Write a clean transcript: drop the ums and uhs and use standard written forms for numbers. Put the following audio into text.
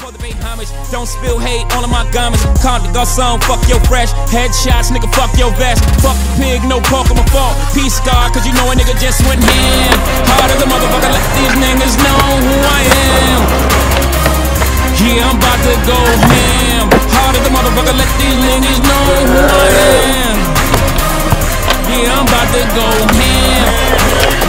for the pay homage. Don't spill hate all of my garments. Can't go song, fuck your fresh. Headshots, nigga, fuck your vest. Fuck the pig, no pork on my fault. Peace God, cause you know a nigga just went ham. Hard as a motherfucker, let these niggas know who I am. Yeah, I'm about to go ham. Hard as a motherfucker, let these niggas know who I am. Yeah, I'm about to go ham.